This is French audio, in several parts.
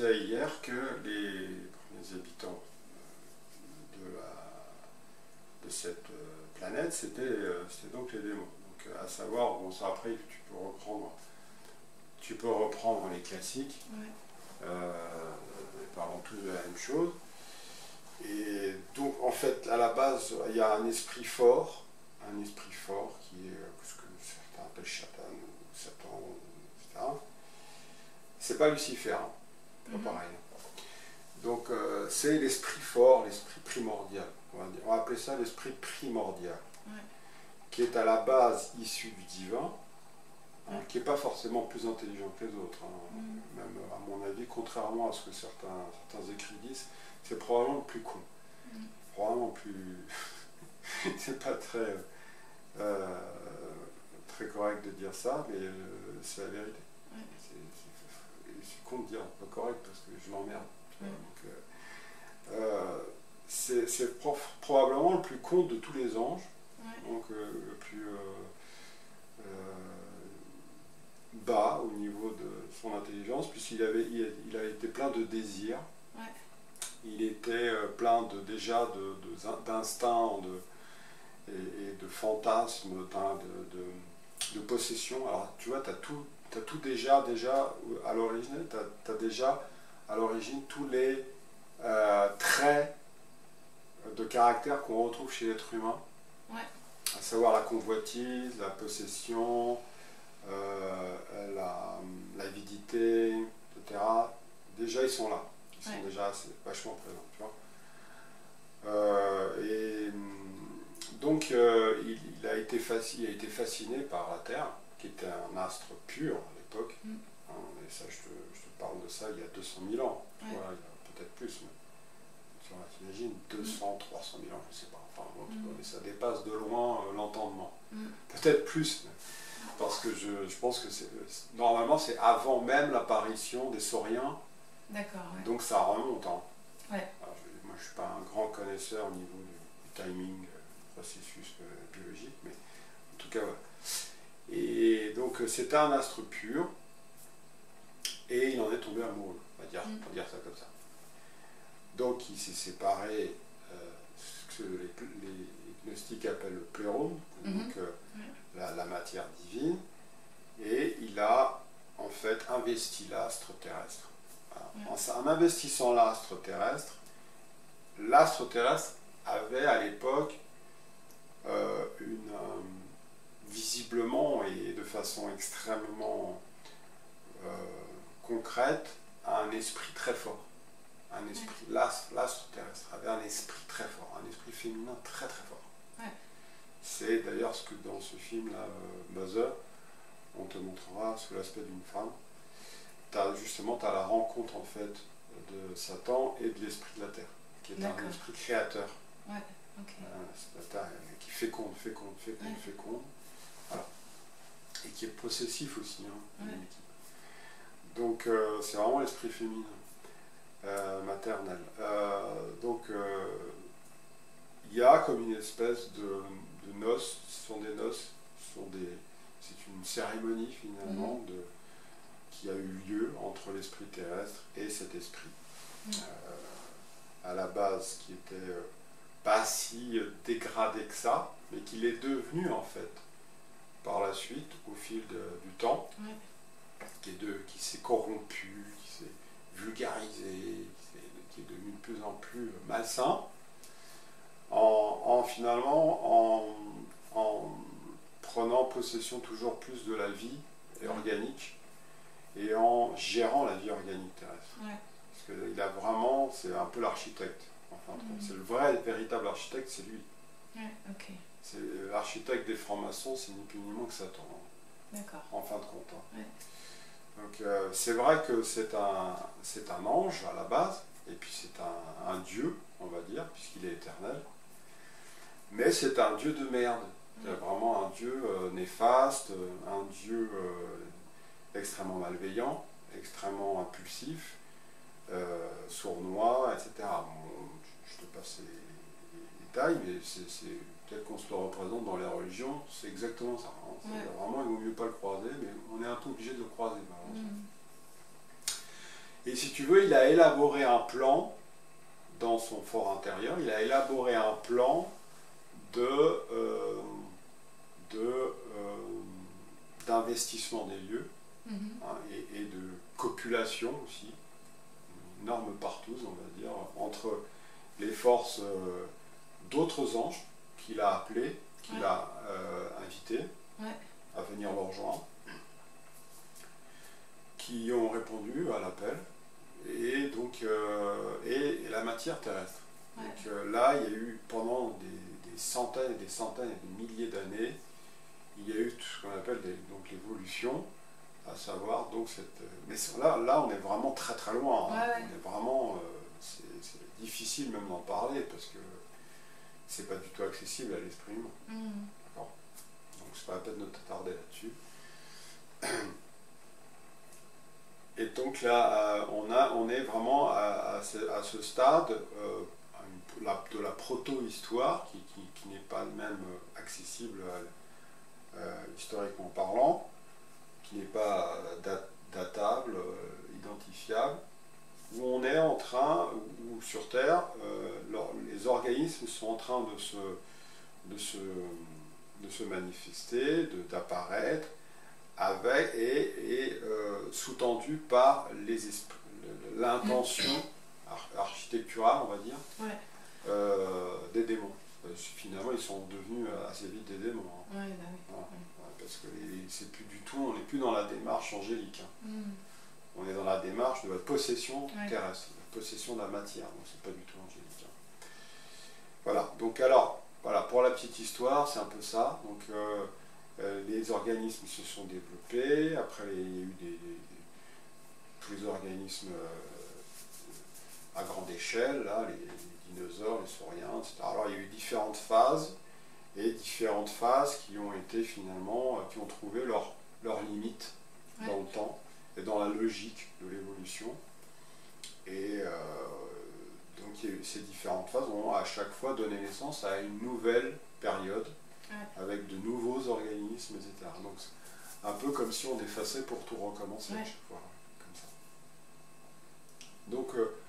disais hier que les premiers habitants de cette planète, c'était donc les démons. Donc, à savoir, bon, ça après, tu peux reprendre les classiques, parlons tous de la même chose. Et donc, en fait, à la base, il y a un esprit fort qui est ce que certains appellent Satan, etc. C'est pas Lucifer, hein, pas pareil. Donc, c'est l'esprit fort, l'esprit primordial. On va appeler ça l'esprit primordial, qui est à la base issu du divin, qui n'est pas forcément plus intelligent que les autres. Hein. Même, à mon avis, contrairement à ce que certains écrits disent, c'est probablement le plus con. Probablement plus... c'est pas très correct de dire ça, mais c'est la vérité. C'est con de dire pas correct parce que je m'emmerde. C'est probablement le plus con de tous les anges, donc le plus bas au niveau de son intelligence, puisqu'il a été plein de désirs, il était plein déjà d'instincts et de fantasmes, de possession. Alors tu vois, tu as tout déjà à l'origine, tu as déjà à l'origine tous les traits de caractère qu'on retrouve chez l'être humain, à savoir la convoitise, la possession, l'avidité, etc. Déjà ils sont là, ils sont déjà vachement présents, tu vois. Et donc il a été fasciné par la Terre, qui était un astre pur à l'époque. Et ça, je te parle de ça il y a 200 000 ans, tu vois, il y a peut-être plus, mais t'imagines, 200, 300 000 ans, je ne sais pas, enfin, mais ça dépasse de loin l'entendement. Peut-être plus, parce que je pense que normalement c'est avant même l'apparition des sauriens. D'accord. Donc ça remonte. Hein. Moi je ne suis pas un grand connaisseur au niveau du timing, du processus biologique, mais en tout cas voilà. Et donc c'était un astre pur, et il en est tombé amoureux, on va dire ça comme ça. Donc il s'est séparé, ce que les gnostiques appellent le plérone, donc la matière divine, et il a en fait investi l'astre terrestre. En investissant l'astre terrestre avait à l'époque visiblement et de façon extrêmement concrète un esprit très fort. L'astre terrestre avait un esprit très fort, un esprit féminin très très fort. C'est d'ailleurs ce que dans ce film-là, Mother, on te montrera sous l'aspect d'une femme. Justement, tu as la rencontre en fait de Satan et de l'esprit de la Terre, qui est un esprit créateur. La Terre qui féconde. Voilà. Et qui est possessif aussi. Donc, c'est vraiment l'esprit féminin. Maternelle. Donc il y a comme une espèce de noces, ce sont des noces, c'est une cérémonie finalement qui a eu lieu entre l'esprit terrestre et cet esprit. À la base qui était pas si dégradé que ça, mais qu'il est devenu en fait par la suite au fil du temps, qui s'est corrompu, qui s'est vulgarisé, qui est devenu de plus en plus malsain, finalement en prenant possession toujours plus de la vie organique et en gérant la vie organique terrestre. Parce qu'il a vraiment, c'est un peu l'architecte, en fin de compte. C'est le véritable architecte, c'est lui. C'est l'architecte des francs-maçons, c'est ni plus ni moins que Satan. En fin de compte. Donc c'est vrai que c'est un ange à la base, et puis c'est un dieu, on va dire, puisqu'il est éternel, mais c'est un dieu de merde. C'est vraiment un dieu néfaste, un dieu extrêmement malveillant, extrêmement impulsif, sournois, etc. Bon, je te passe les détails, mais c'est tel qu'on se le représente dans les religions, c'est exactement ça. Hein. Vraiment, il ne vaut mieux pas le croiser, mais on est un peu obligé de le croiser. Et si tu veux, il a élaboré un plan dans son fort intérieur, il a élaboré un plan d'investissement des lieux, hein, et de copulation aussi, une énorme partouze, on va dire, entre les forces d'autres anges qu'il a appelés, qu'il a invités à venir le rejoindre, qui ont répondu à l'appel, et donc et la matière terrestre. Donc là, il y a eu pendant des centaines et des centaines et des milliers d'années, il y a eu tout ce qu'on appelle donc l'évolution, à savoir donc cette. Mais là, on est vraiment très très loin. Hein. On est vraiment, c'est difficile même d'en parler parce que c'est pas du tout accessible à l'esprit humain. D'accord. Donc c'est pas la peine de t'attarder là-dessus. Et donc là, on est vraiment à ce stade de la proto-histoire qui n'est pas même accessible historiquement parlant, qui n'est pas datable, identifiable, où on est en train, où sur Terre, les organismes sont en train de se manifester, d'apparaître, avec et sous-tendu par l'intention architecturale, on va dire, des démons. Finalement, ils sont devenus assez vite des démons. Hein. Parce que c'est plus du tout, on n'est plus dans la démarche angélique. Hein. On est dans la démarche de la possession terrestre, la possession de la matière. Donc c'est pas du tout angélique. Hein. Voilà. Donc alors, voilà, pour la petite histoire, c'est un peu ça. Donc les organismes se sont développés, après il y a eu tous les organismes à grande échelle, là, les dinosaures, les sauriens, etc. Alors il y a eu différentes phases, et différentes phases qui ont été finalement, qui ont trouvé leurs limites dans le temps, et dans la logique de l'évolution. Et donc ces différentes phases ont à chaque fois donné naissance à une nouvelle période, avec de nouveaux organismes, etc. Donc c'est un peu comme si on effaçait pour tout recommencer à chaque fois, comme ça. Donc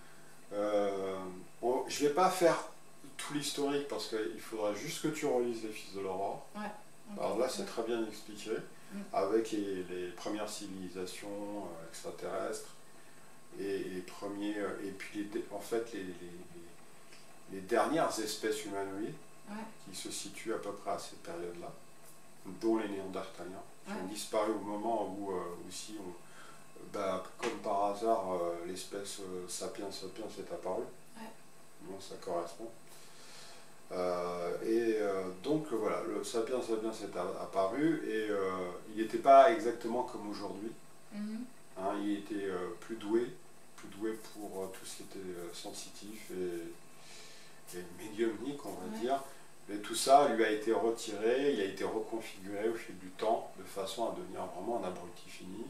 je ne vais pas faire tout l'historique parce qu'il faudra juste que tu relises les Fils de l'Aurore. Alors là c'est très bien expliqué, avec les premières civilisations extraterrestres et les premiers, et puis en fait les dernières espèces humanoïdes qui se situent à peu près à cette période-là, dont les Néandertaliens, qui ont disparu au moment où aussi, comme par hasard, l'espèce Sapiens sapiens est apparue. Bon, ça correspond. Donc voilà, le Sapiens sapiens est apparu, et il n'était pas exactement comme aujourd'hui. Hein, il était plus doué pour tout ce qui était sensitif et médiumnique, on va dire. Mais tout ça lui a été retiré, il a été reconfiguré au fil du temps, de façon à devenir vraiment un abruti fini.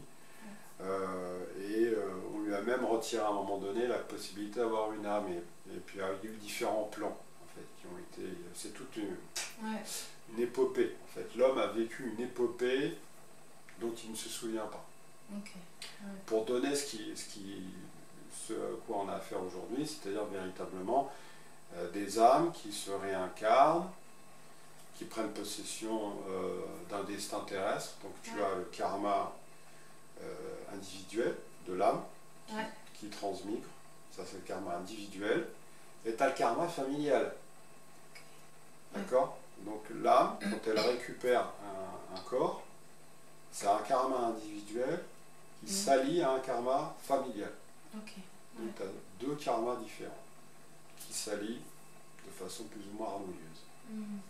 On lui a même retiré à un moment donné la possibilité d'avoir une âme. Et puis il y a eu différents plans, en fait, qui ont été... C'est toute une épopée, en fait. L'homme a vécu une épopée dont il ne se souvient pas. Pour donner ce à quoi on a affaire aujourd'hui, c'est-à-dire véritablement des âmes qui se réincarnent, qui prennent possession d'un destin terrestre. Donc tu as le karma individuel de l'âme qui transmigre, ça c'est le karma individuel, et tu as le karma familial. D'accord? Donc l'âme, quand elle récupère un corps, c'est un karma individuel qui s'allie à un karma familial. Donc tu as deux karmas différents qui s'allient de façon plus ou moins harmonieuse.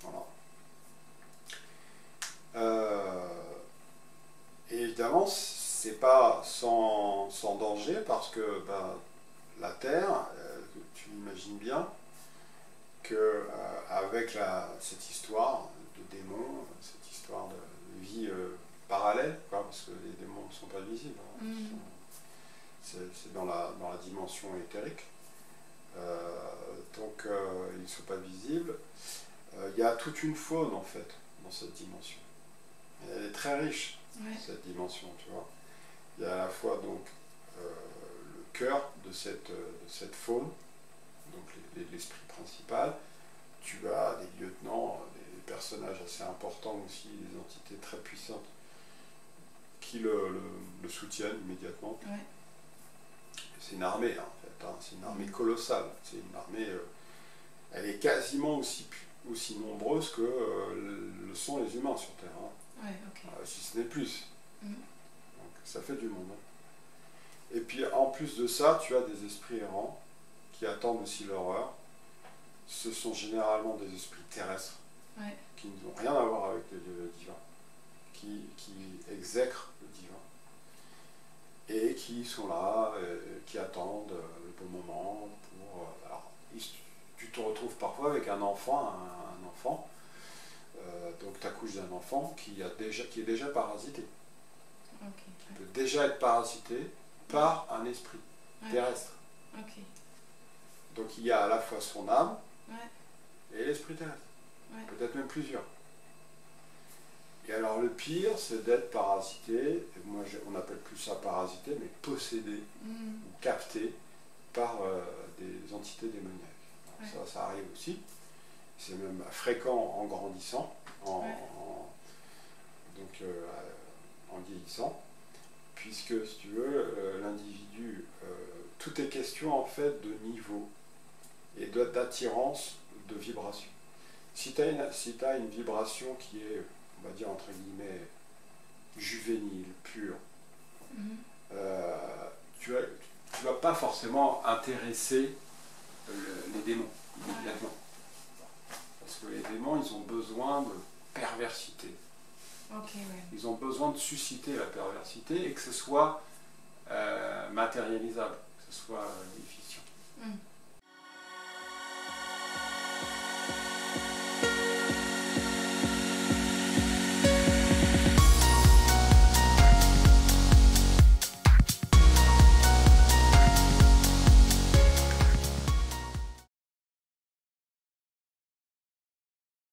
Voilà. Et évidemment, c'est pas sans danger, parce que la Terre, tu imagines bien que avec cette histoire de démons, cette histoire de vie parallèle, parce que les démons ne sont pas visibles, hein, c'est dans la dimension éthérique, donc ils ne sont pas visibles. Il y a toute une faune en fait dans cette dimension. Elle est très riche, cette dimension, tu vois. Il y a à la fois donc le cœur de cette faune, donc l'esprit principal. Tu as des lieutenants, des personnages assez importants aussi, des entités très puissantes qui le soutiennent immédiatement. Ouais. C'est une armée, hein, en fait, hein, c'est une armée colossale. C'est une armée, elle est quasiment aussi nombreuse que le sont les humains sur Terre. Hein. Ouais, okay. Si ce n'est plus. Donc ça fait du monde. Hein. Et puis en plus de ça, tu as des esprits errants qui attendent aussi l'horreur. Ce sont généralement des esprits terrestres qui n'ont rien à voir avec le divin, qui exècrent le divin et qui sont là, qui attendent le bon moment pour... alors, tu te retrouves parfois avec un enfant, donc tu accouches d'un enfant qui est déjà parasité. Okay. Qui peut déjà être parasité par un esprit terrestre. Okay. Donc il y a à la fois son âme et l'esprit terrestre. Peut-être même plusieurs. Et alors le pire, c'est d'être parasité, moi on appelle plus ça parasité, mais possédé ou capté par des entités démoniaques. Ça arrive aussi. C'est même fréquent en grandissant, en vieillissant, puisque si tu veux, l'individu, tout est question en fait de niveau et d'attirance de vibration. Si tu as une vibration qui est, on va dire entre guillemets, juvénile, pure, tu ne vas pas forcément intéresser les démons immédiatement. Parce que les démons, ils ont besoin de perversité. Ils ont besoin de susciter la perversité et que ce soit matérialisable, que ce soit efficient.